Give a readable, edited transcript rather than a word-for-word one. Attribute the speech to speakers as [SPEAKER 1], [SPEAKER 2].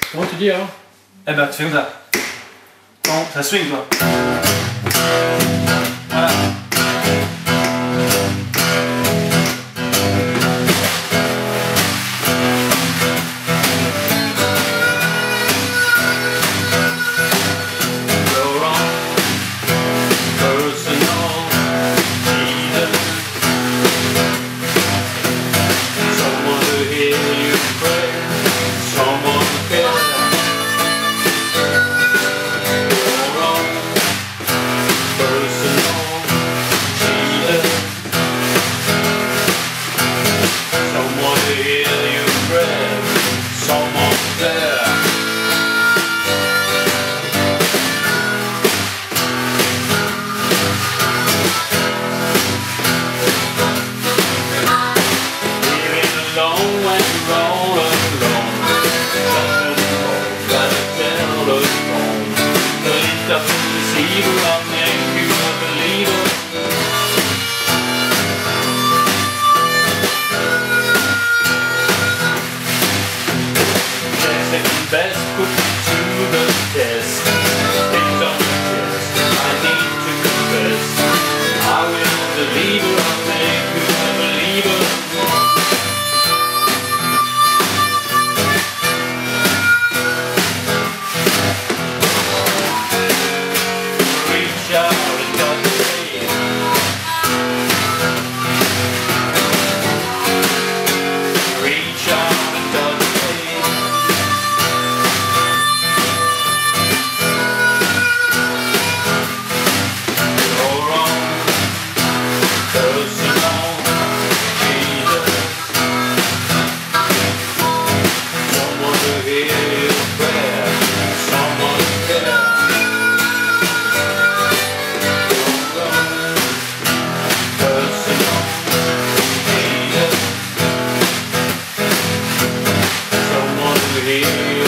[SPEAKER 1] Comment tu dis alors?
[SPEAKER 2] Eh ben, tu fais comme ça. Non, ça swing, toi. Voilà.
[SPEAKER 3] Best put me to the test. Things on the test, I need to confess. I will deliver, I'll make you a believer. Reach out and touch me. Reach out and touch me. Here